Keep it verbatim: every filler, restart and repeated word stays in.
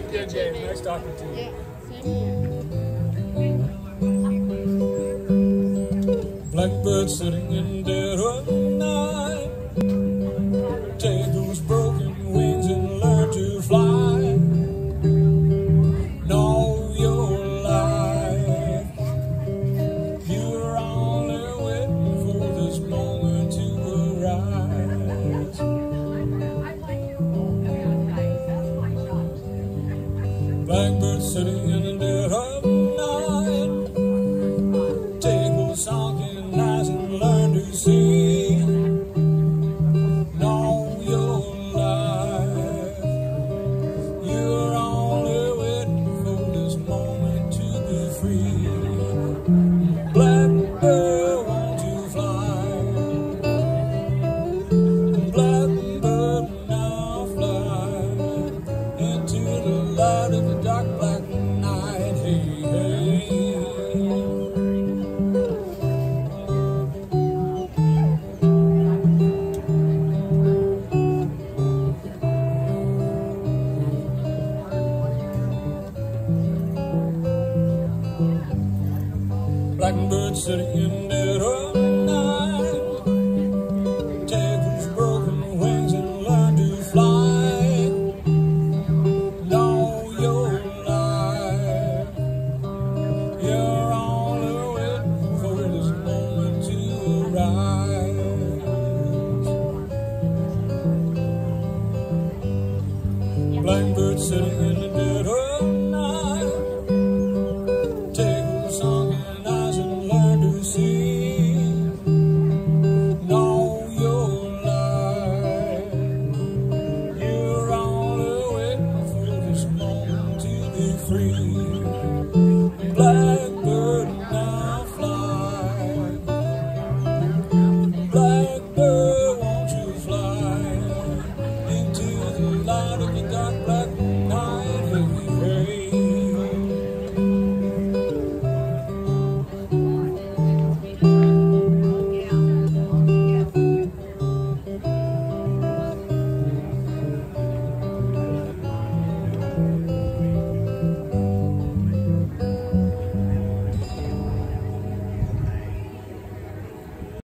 Yeah, James. Nice talking to you. Yeah, same here. Blackbird sitting in dead of night. Take those broken wings and learn to fly. Know your life. You're only waiting for this moment to arise. Blackbird sitting in the dead of night. Take those sunken eyes and learn to see. Know your life. You're only waiting for this moment to be free. Blackbird, won't you fly? Blackbird, now fly into the light of the dark black night. Hey, hey. Blackbird sitting in dead of night. Take those broken wings and learn to fly. Know your life. You're only waiting for this moment to arise. Blackbird sitting in the dead of night. Take those sunken eyes and learn to see. Know your life. You're only waiting for this moment to be free.